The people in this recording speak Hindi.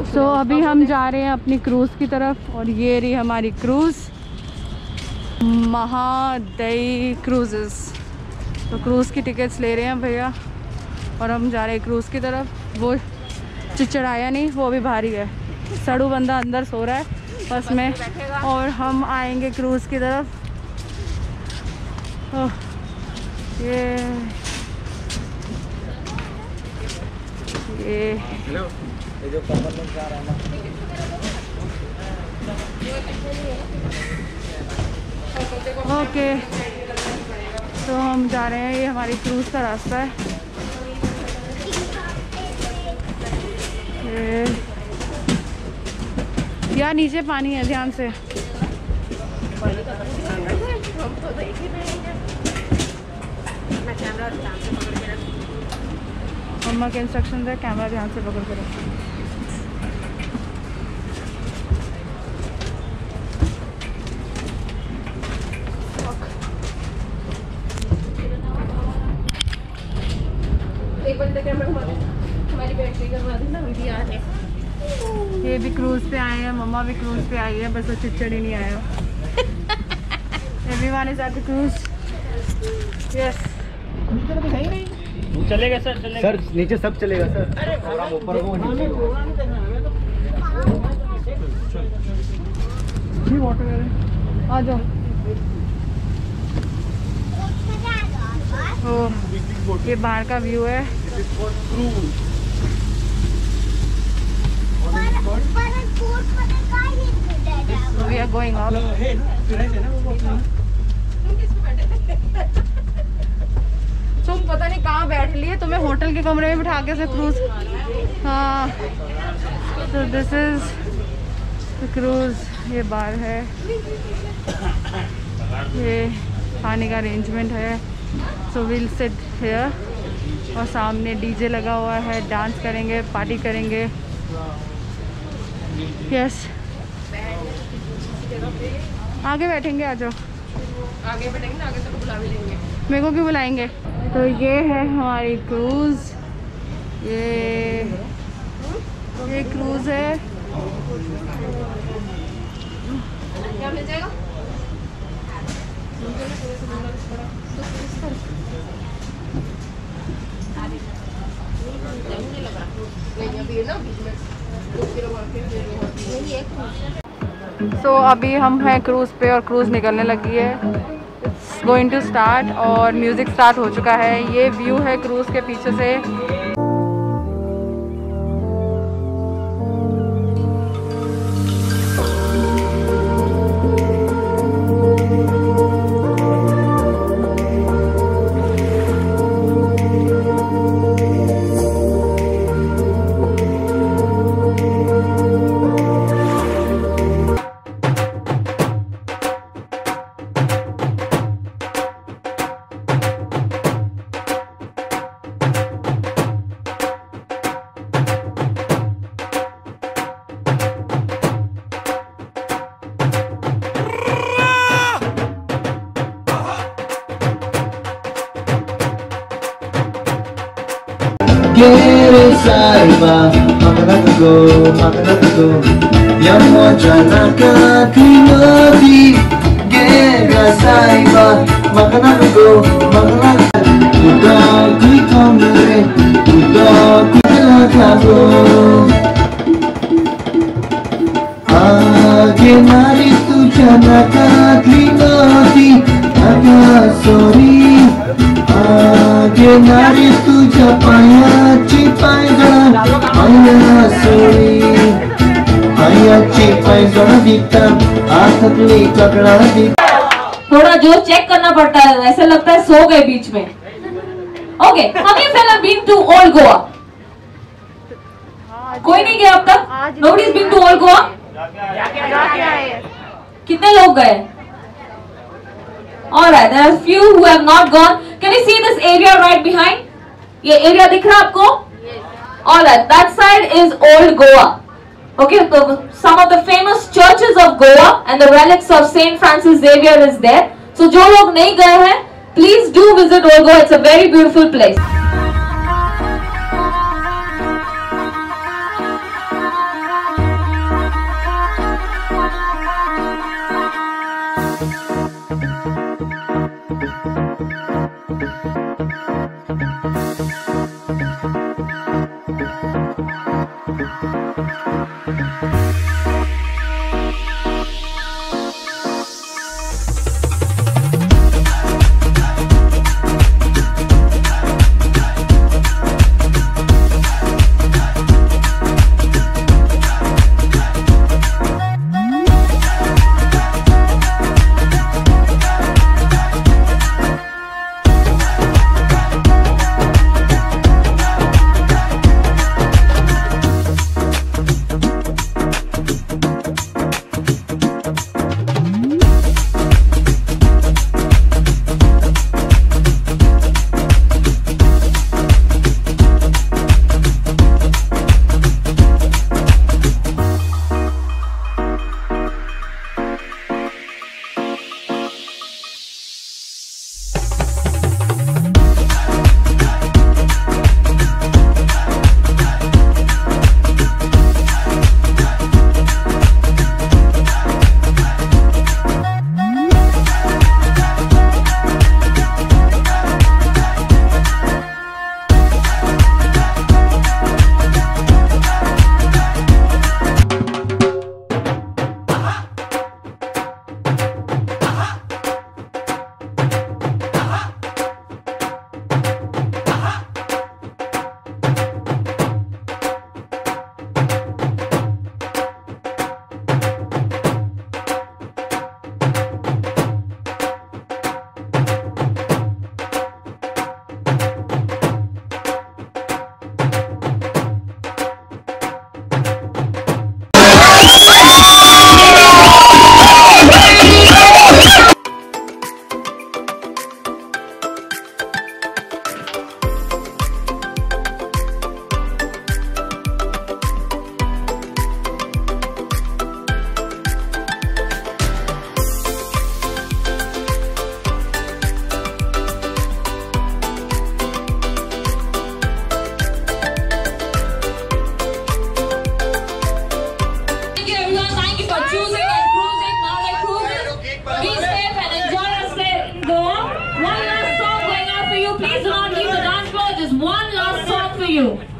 सो अभी हम जा रहे हैं अपनी क्रूज़ की तरफ और ये रही हमारी क्रूज़ महादई क्रूज़ेस। तो क्रूज़ की टिकट्स ले रहे हैं भैया और हम जा रहे हैं क्रूज़ की तरफ। वो चिचड़ आया नहीं, वो अभी भारी है। सड़ू बंदा अंदर सो रहा है बस में और हम आएंगे क्रूज़ की तरफ। ये ओके, तो हम जा रहे हैं। ये हमारी क्रूज़ का रास्ता है। यार नीचे पानी है, ध्यान से। मम्मा के इंस्ट्रक्शन है, कैमरा ध्यान से पकड़ कर रखो। एक बंदे कैमरा घुमा दे, हमारी बैटरी करवा देना, वीडियो आ रहे। ये भी क्रूज़ पे आए हैं, मम्मा भी क्रूज़ पे आई है, बस वो चिच्चड़ ही नहीं आया। Everyone is at the cruise. Yes, चलेगा सर, चलेगा सर, नीचे सब चलेगा सर। ऊपर वो नीचे आ जाओ। ये बाहर का व्यू है। We are going up. तुम पता नहीं कहाँ बैठ लिए, तुम्हें होटल के कमरे में बिठा के से क्रूज। हाँ, तो दिस इज क्रूज। ये बार है, ये खाने का अरेंजमेंट है। सो विल सिट हियर और सामने डीजे लगा हुआ है, डांस करेंगे, पार्टी करेंगे। यस, आगे बैठेंगे। आ जाओ, आगे बैठेंगे ना, आगे से बुला भी लेंगे। मेरे को क्यों बुलाएंगे? तो ये है हमारी क्रूज़। ये क्रूज़ है। क्या मिल जाएगा? सो अभी हम हैं क्रूज़ पे और क्रूज़ निकलने लगी है। इट्स गोइंग टू स्टार्ट और म्यूज़िक स्टार्ट हो चुका है। ये व्यू है क्रूज़ के पीछे से। Quiere saiba, makanako, yamo janaka kinoti. Quiere saiba, makanako, uda kui kamre, uda kui lakago. Aage nari tu janaka kinoti, aga sorry. आगे नारी तुझा पायाची पायजण पायाची पायजण दिखता हाथतली ककड़ा दिखता। थोड़ा जो चेक करना पड़ता है, ऐसे लगता है सो गए बीच में। ओके, हमें पहले बीन टू ओल्ड गोवा। कोई नहीं गया अब तक? Nobody is been to old Goa. कितने लोग गए? Alright, there are few who have not gone. Can you see this area right behind? ये area दिख रहा है आपको? Alright, that side is Old Goa. Okay, so some of the famous churches of Goa and the relics of Saint Francis Xavier is there. So जो लोग नहीं गए हैं, please do visit Old Goa. It's a very beautiful place. One last song for you.